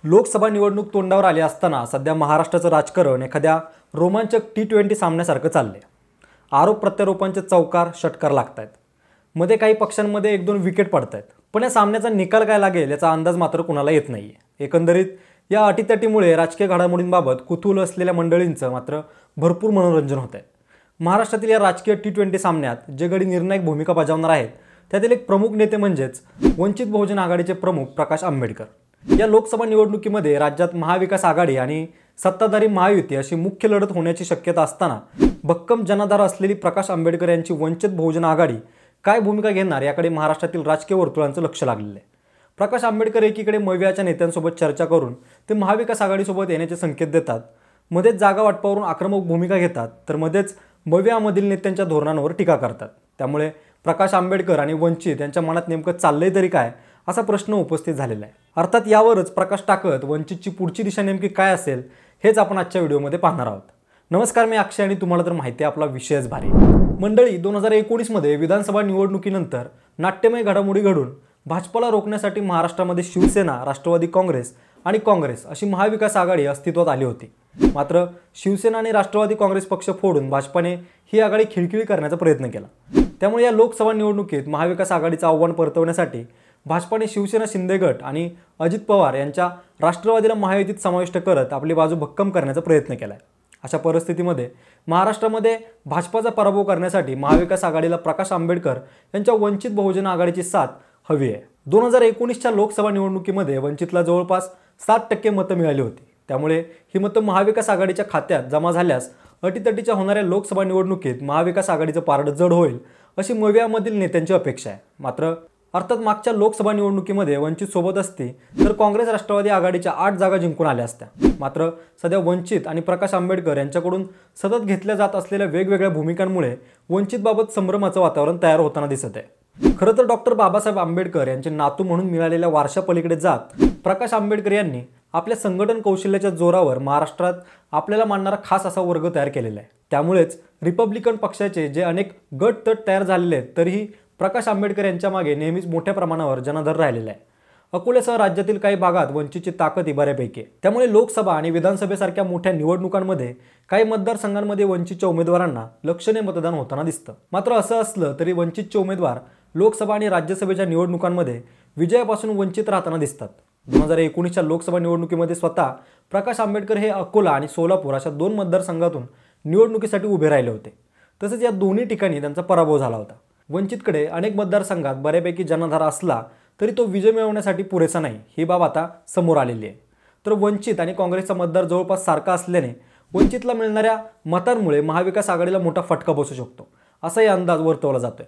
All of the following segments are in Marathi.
लोकसभा निवडणूक तोंडावर आली असताना सध्या महाराष्ट्राचं राजकारण एखाद्या रोमांचक T20 सामन्यासारखं चाललंय। आरोप प्रत्यारोपांचे चौकार षटकार लागतायत। मध्ये काही पक्षांमध्ये एक दोन विकेट पडतायत, पण या सामन्याचा निकाल काय लागेल याचा अंदाज मात्र कुणाला येत नाहीये। एकंदरीत या अटीतटीमुळे राजकीय घडामोडींबाबत कुतूहल असलेल्या मंडळींचं मात्र भरपूर मनोरंजन होतंय। महाराष्ट्रातील या राजकीय T20 सामन्यात जे गडी निर्णायक भूमिका बजावणार आहेत त्यातील एक प्रमुख नेते म्हणजेच वंचित बहुजन आघाडीचे प्रमुख प्रकाश आंबेडकर। या लोकसभा निवडणुकीमध्ये राज्यात महाविकास आघाडी आणि सत्ताधारी महायुती अशी मुख्य लढत होण्याची शक्यता असताना भक्कम जनाधार असलेली प्रकाश आंबेडकर यांची वंचित बहुजन आघाडी काय भूमिका घेणार याकडे महाराष्ट्रातील राजकीय वर्तुळांचं लक्ष लागलेलं आहे। प्रकाश आंबेडकर एकीकडे मवियाच्या नेत्यांसोबत चर्चा करून ते महाविकास आघाडीसोबत येण्याचे संकेत देतात, मध्येच जागा वाटपावरून आक्रमक भूमिका घेतात, तर मध्येच मवियामधील नेत्यांच्या धोरणांवर टीका करतात। त्यामुळे प्रकाश आंबेडकर आणि वंचित यांच्या मनात नेमकं चाललंय तरी काय असा प्रश्न उपस्थित झालेला आहे। अर्थात यावरच प्रकाश टाकत वंचितची पुढची दिशा नेमकी काय असेल हेच आपण आजच्या व्हिडिओमध्ये पाहणार आहोत। नमस्कार, मी अक्षय आणि तुम्हाला तर माहिती आहे आपला विषयच भारी। मंडळी, 2019 मध्ये विधानसभा निवडणुकीनंतर नाट्यमय घडामोडी घडून भाजपला रोखण्यासाठी महाराष्ट्रामध्ये शिवसेना, राष्ट्रवादी काँग्रेस आणि काँग्रेस अशी महाविकास आघाडी अस्तित्वात आली होती। मात्र शिवसेना आणि राष्ट्रवादी काँग्रेस पक्ष फोडून भाजपने ही आघाडी खिळखिळी करण्याचा प्रयत्न केला। त्यामुळे या लोकसभा निवडणुकीत महाविकास आघाडीचं आव्हान परतवण्यासाठी भाजपने शिवसेना शिंदे गट आणि अजित पवार यांच्या राष्ट्रवादीला महायुतीत समाविष्ट करत आपली बाजू भक्कम करण्याचा प्रयत्न केलाय। अशा परिस्थितीमध्ये महाराष्ट्रामध्ये भाजपचा पराभव करण्यासाठी महाविकास आघाडीला प्रकाश आंबेडकर यांच्या वंचित बहुजन आघाडीची साथ हवी आहे। 2019च्या लोकसभा निवडणुकीमध्ये वंचितला जवळपास 7% मतं मिळाली होती। त्यामुळे ही मतं महाविकास आघाडीच्या खात्यात जमा झाल्यास अटीतटीच्या होणाऱ्या लोकसभा निवडणुकीत महाविकास आघाडीचं पारडं जड होईल अशी मवियामधील नेत्यांची अपेक्षा आहे। मात्र अर्थात मागच्या लोकसभा निवडणुकीमध्ये वंचित सोबत असती तर काँग्रेस राष्ट्रवादी आघाडीच्या 8 जागा जिंकून आल्या असत्या। मात्र सध्या वंचित आणि प्रकाश आंबेडकर यांच्याकडून सतत घेतल्या जात असलेल्या वेगवेगळ्या भूमिकांमुळे वंचितबाबत संभ्रमाचं वातावरण तयार होताना दिसत आहे। खरं तर डॉक्टर बाबासाहेब आंबेडकर यांचे नातू म्हणून मिळालेल्या वारशापलीकडे जात प्रकाश आंबेडकर यांनी आपल्या संघटन कौशल्याच्या जोरावर महाराष्ट्रात आपल्याला मानणारा खास असा वर्ग तयार केलेला आहे। त्यामुळेच रिपब्लिकन पक्षाचे जे अनेक गट तट तयार झालेले आहेत तरीही प्रकाश आंबेडकर यांच्या मागे नेहमीच मोठ्या प्रमाणावर जनाधार राहिलेला आहे। अकोल्यासह राज्यातील काही भागात वंचितची ताकद ही बऱ्यापैकी आहे। त्यामुळे लोकसभा आणि विधानसभेसारख्या मोठ्या निवडणुकांमध्ये काही मतदारसंघांमध्ये वंचितच्या उमेदवारांना लक्षणीय मतदान होताना दिसतं। मात्र असं असलं तरी वंचितचे उमेदवार लोकसभा आणि राज्यसभेच्या निवडणुकांमध्ये विजयापासून वंचित राहताना दिसतात। 2019च्या लोकसभा निवडणुकीमध्ये स्वतः प्रकाश आंबेडकर हे अकोला आणि सोलापूर अशा 2 मतदारसंघातून निवडणुकीसाठी उभे राहिले होते। तसेच या दोन्ही ठिकाणी त्यांचा पराभव झाला होता। वंचितकडे अनेक मतदारसंघात बऱ्यापैकी जनाधार असला तरी तो विजय मिळवण्यासाठी पुरेसा नाही, ही बाब आता समोर आलेली आहे। तर वंचित आणि काँग्रेसचा मतदार जवळपास सारखा असल्याने वंचितला मिळणाऱ्या मतांमुळे महाविकास आघाडीला मोठा फटका बसू शकतो असाही अंदाज वर्तवला जातोय।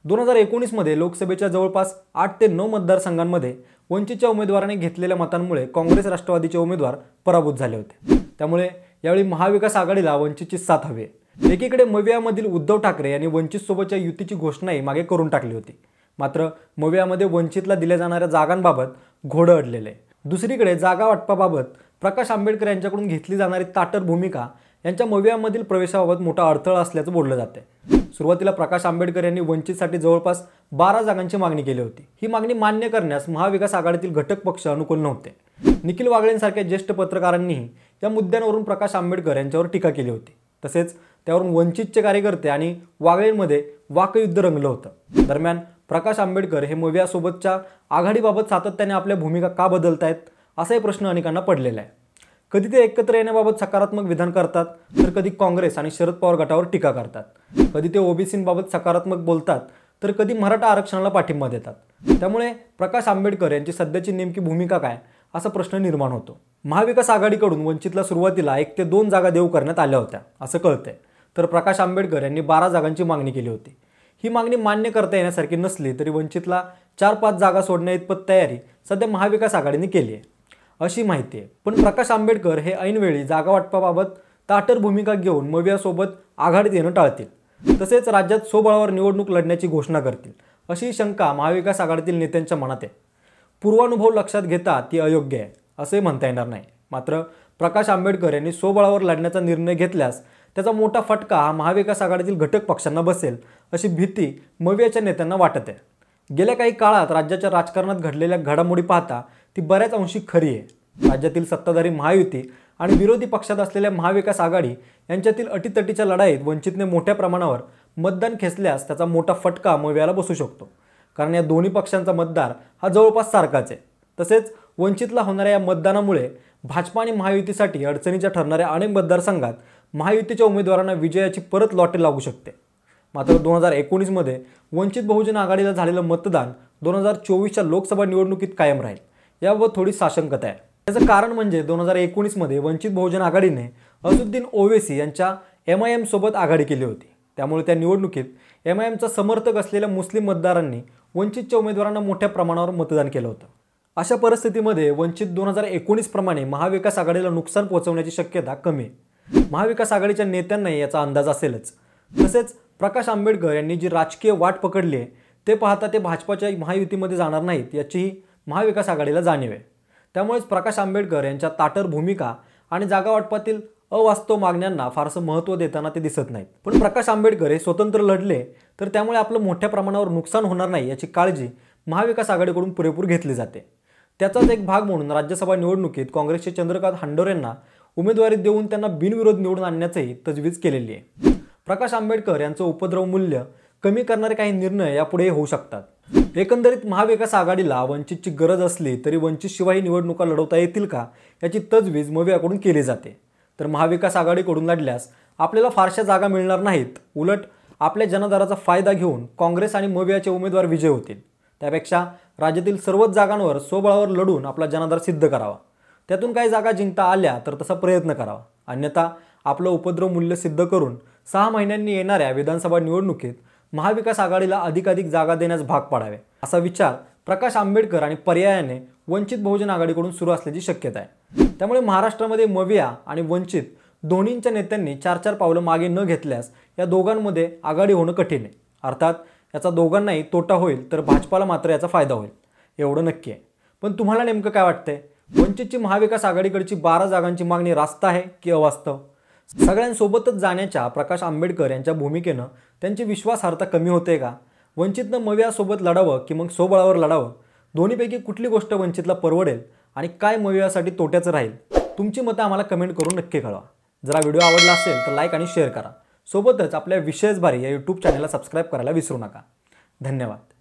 2019 मध्ये लोकसभेच्या जवळपास 8 ते 9 मतदारसंघांमध्ये वंचितच्या उमेदवारांनी घेतलेल्या मतांमुळे काँग्रेस राष्ट्रवादीचे उमेदवार पराभूत झाले होते। त्यामुळे यावेळी महाविकास आघाडीला वंचितची साथ हवी आहे। एकीकडे मवियामधील उद्धव ठाकरे यांनी वंचित सोबतच्या युतीची घोषणाही मागे करून टाकली होती। मात्र मवियामध्ये वंचितला दिल्या जाणाऱ्या जागांबाबत घोडं अडलेलं आहे। दुसरीकडे जागा वाटपाबाबत प्रकाश आंबेडकर यांच्याकडून घेतली जाणारी ताटर भूमिका यांच्या मवियामधील प्रवेशाबाबत मोठा अडथळा असल्याचं बोललं जाते। सुरुवातीला प्रकाश आंबेडकर यांनी वंचितसाठी जवळपास 12 जागांची मागणी केली होती। ही मागणी मान्य करण्यास महाविकास आघाडीतील घटक पक्ष अनुकूल नव्हते। निखिल वागळेंसारख्या ज्येष्ठ पत्रकारांनीही या मुद्द्यांवरून प्रकाश आंबेडकर यांच्यावर टीका केली होती। तसेच त्यावरून वंचितचे कार्यकर्ते आणि वागळेंमध्ये वाकयुद्ध रंगलं होतं। दरम्यान प्रकाश आंबेडकर हे मवियासोबतच्या आघाडीबाबत सातत्याने आपल्या भूमिका का बदलतायत असाही प्रश्न अनेकांना पडलेला आहे। कधी ते एकत्र येण्याबाबत सकारात्मक विधान करतात तर कधी काँग्रेस आणि शरद पवार गटावर टीका करतात। कधी ते ओबीसींबाबत सकारात्मक बोलतात तर कधी मराठा आरक्षणाला पाठिंबा देतात। त्यामुळे प्रकाश आंबेडकर यांची सध्याची नेमकी भूमिका काय असा प्रश्न निर्माण होतो। महाविकास आघाडीकडून वंचितला सुरुवातीला 1 ते 2 जागा देऊ करण्यात आल्या होत्या असं कळतंय। तर प्रकाश आंबेडकर यांनी 12 जागांची मागणी केली होती। ही मागणी मान्य करता येण्यासारखी नसली तरी वंचितला 4-5 जागा सोडण्याइतपत तयारी सध्या महाविकास आघाडीने केली आहे अशी माहिती आहे। पण प्रकाश आंबेडकर हे ऐनवेळी जागा वाटपाबाबत ताटर भूमिका घेऊन मवियासोबत आघाडीत येणं टाळतील, तसेच राज्यात स्वबळावर निवडणूक लढण्याची घोषणा करतील अशी शंका महाविकास आघाडीतील नेत्यांच्या मनात आहे। पूर्वानुभव लक्षात घेता ती अयोग्य आहे असे म्हणता येणार नाही। मात्र प्रकाश आंबेडकर यांनी स्वबळावर लढण्याचा निर्णय घेतल्यास त्याचा मोठा फटका हा महाविकास आघाडीतील घटक पक्षांना बसेल अशी भीती मवियाच्या नेत्यांना वाटत आहे। गेल्या काही काळात राज्याच्या राजकारणात घडलेल्या घडामोडी पाहता ती बऱ्याच अंशी खरी आहे। राज्यातील सत्ताधारी महायुती आणि विरोधी पक्षात असलेल्या महाविकास आघाडी यांच्यातील अटीतटीच्या लढाईत वंचितने मोठ्या प्रमाणावर मतदान खेचल्यास त्याचा मोठा फटका मवियाला बसू शकतो, कारण या दोन्ही पक्षांचा मतदार हा जवळपास सारखाच आहे। तसेच वंचितला होणाऱ्या या मतदानामुळे भाजपा आणि महायुतीसाठी अडचणीच्या ठरणाऱ्या अनेक मतदारसंघात महायुतीच्या उमेदवारांना विजयाची परत लॉटरी लागू शकते। मात्र 2019 मध्ये वंचित बहुजन आघाडीला झालेलं मतदान 2024च्या लोकसभा निवडणुकीत कायम राहील, याबाबत थोडी साशंकता आहे। त्याचं कारण म्हणजे 2019 मध्ये वंचित बहुजन आघाडीने असदुद्दीन ओवैसी यांच्या MIM सोबत आघाडी केली होती। त्यामुळे त्या निवडणुकीत MIMचा समर्थक असलेल्या मुस्लिम मतदारांनी वंचितच्या उमेदवारांना मोठ्या प्रमाणावर मतदान केलं होतं। अशा परिस्थितीमध्ये वंचित 2019 प्रमाणे महाविकास आघाडीला नुकसान पोहोचवण्याची शक्यता कमी आहे। महाविकास आघाडीच्या नेत्यांनाही याचा अंदाज असेलच। तसेच प्रकाश आंबेडकर यांनी जी राजकीय वाट पकडली आहे ते पाहता ते भाजपाच्या महायुतीमध्ये जाणार नाहीत याचीही महाविकास आघाडीला जाणीव आहे। त्यामुळेच प्रकाश आंबेडकर यांच्या ताटर भूमिका आणि जागा वाटपातील अवास्तव मागण्यांना फारसं महत्त्व देताना ते दिसत नाहीत। पण प्रकाश आंबेडकर हे स्वतंत्र लढले तर त्यामुळे आपलं मोठ्या प्रमाणावर नुकसान होणार नाही याची काळजी महाविकास आघाडीकडून पुरेपूर घेतली जाते। त्याचाच एक भाग म्हणून राज्यसभा निवडणुकीत काँग्रेसचे चंद्रकांत हंडोरे यांना उमेदवारी देऊन त्यांना बिनविरोध निवडून आणण्याचीही तजवीज केलेली आहे। प्रकाश आंबेडकर यांचं उपद्रव मूल्य कमी करणारे काही निर्णय यापुढे होऊ शकतात। एकंदरीत महाविकास आघाडीला वंचितची गरज असली तरी वंचितशिवाय निवडणुका लढवता येतील का याची तजवीज मवियाकडून केली जाते। तर महाविकास आघाडीकडून लढल्यास आपल्याला फारशा जागा मिळणार नाहीत, उलट आपल्या जनाधाराचा फायदा घेऊन काँग्रेस आणि मवियाचे उमेदवार विजय होतील। त्यापेक्षा राज्यातील सर्वच जागांवर स्वबळावर लढून आपला जनाधार सिद्ध करावा, त्यातून काही जागा जिंकता आल्या तर तसा प्रयत्न करावा, अन्यथा आपलं उपद्रव मूल्य सिद्ध करून 6 महिन्यांनी येणाऱ्या विधानसभा निवडणुकीत महाविकास आघाडीला अधिकाधिक जागा देण्यास भाग पाडावे असा विचार प्रकाश आंबेडकर आणि पर्यायाने वंचित बहुजन आघाडीकडून सुरू असल्याची शक्यता आहे। त्यामुळे महाराष्ट्रामध्ये मविया आणि वंचित दोन्हींच्या नेत्यांनी 4-4 पावलं मागे न घेतल्यास या दोघांमध्ये आघाडी होणं कठीण आहे। अर्थात याचा दोघांनाही तोटा होईल तर भाजपाला मात्र याचा फायदा होईल, एवढं नक्की आहे। पण तुम्हाला नेमकं काय वाटतंय? वंचितची महाविकास आघाडीकडची 12 जागांची मागणी रास्त आहे की अवास्तव? सगळ्यांसोबतच जाण्याच्या प्रकाश आंबेडकर यांच्या भूमिकेनं त्यांची विश्वासार्हता कमी होते का? वंचितनं मवियासोबत लढावं की मग स्वबळावर लढावं? दोन्हीपैकी कुठली गोष्ट वंचितला परवडेल आणि काय मवियासाठी तोट्याचं राहील? तुमची मतं आम्हाला कमेंट करून नक्की कळवा। जर हा व्हिडिओ आवडला असेल तर लाईक आणि शेअर करा। सोबतच आपल्या विशेष भारी या YouTube चॅनलला सबस्क्राईब करायला विसरू नका। धन्यवाद।